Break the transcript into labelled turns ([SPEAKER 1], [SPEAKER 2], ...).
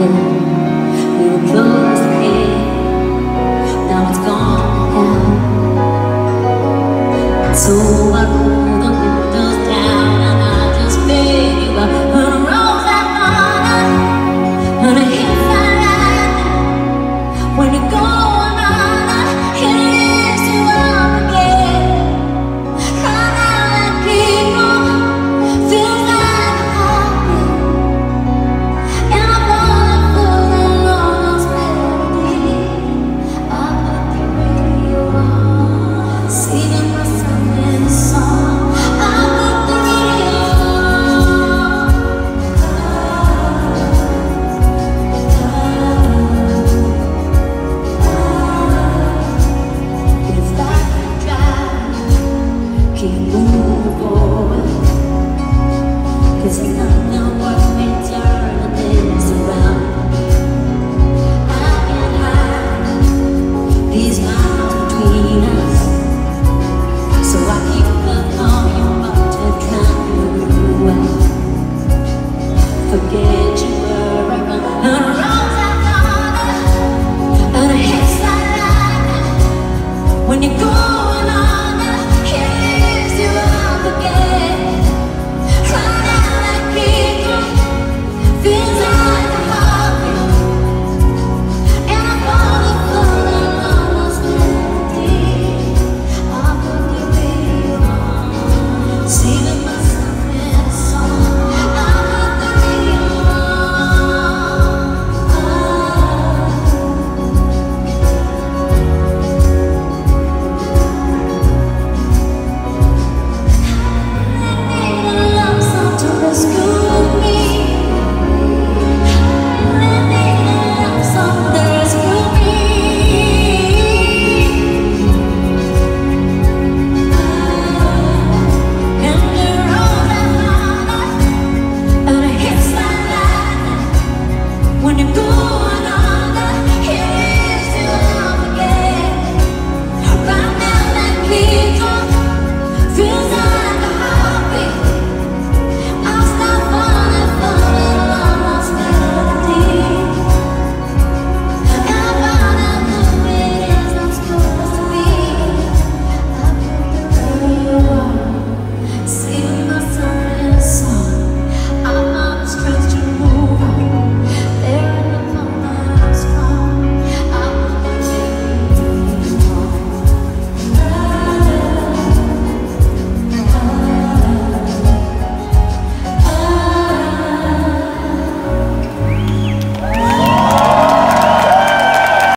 [SPEAKER 1] then we were close to it. Now it's gone now. So I roll the windows down and I just beg you, I'm gonna roll that water, gonna hit that lightning when you go another, it lifts you up again. Cry out like people, feels like a heartbeat, and I'm falling for the lost melody. I put the radio on, singing myself in a song. I put the radio on. If I could drive, keep moving forward, 'cause it's not